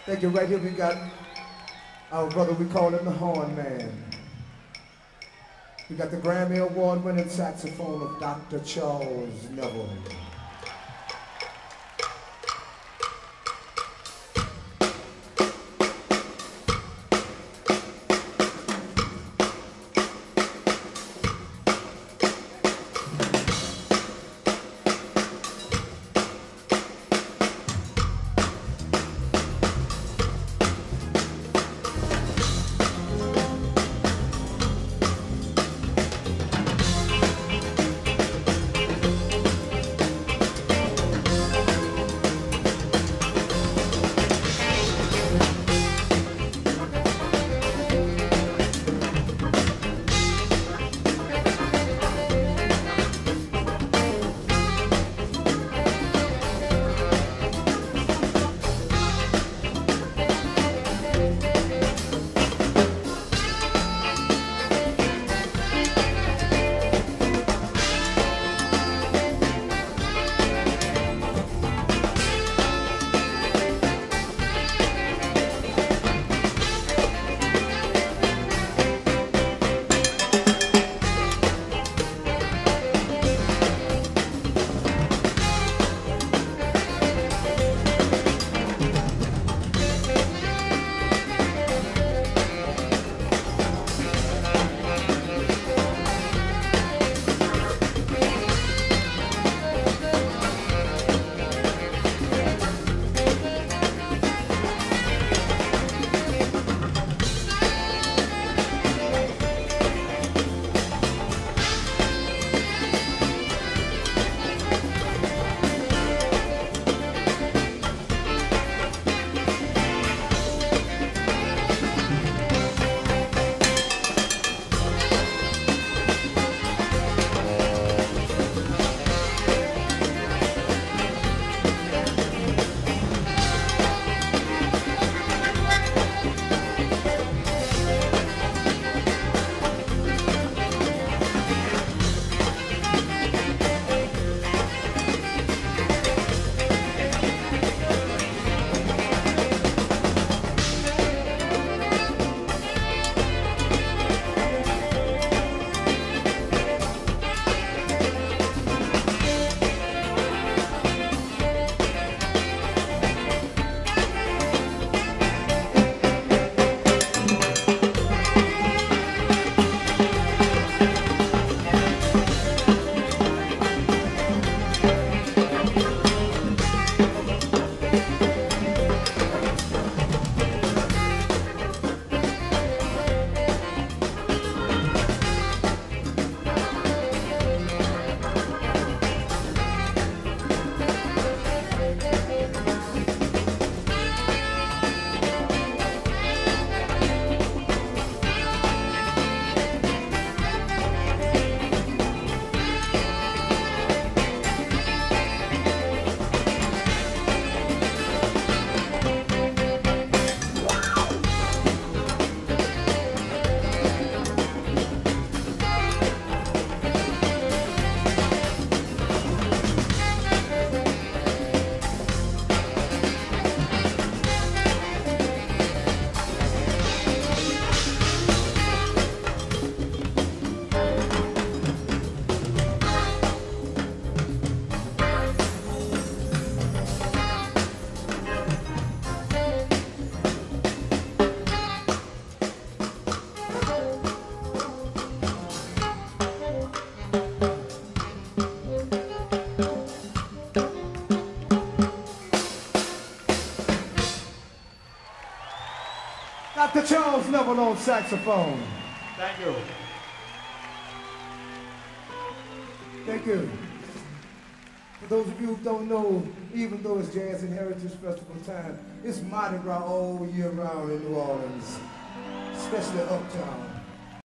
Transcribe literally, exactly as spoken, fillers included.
Thank you. Right here we got our brother, we call him the Horn Man. We got the Grammy Award winning saxophone of Doctor Charles Neville. Doctor Charles Neville on saxophone. Thank you. Thank you. For those of you who don't know, even though it's Jazz and Heritage Festival time, it's Mardi Gras all year round in New Orleans, especially uptown.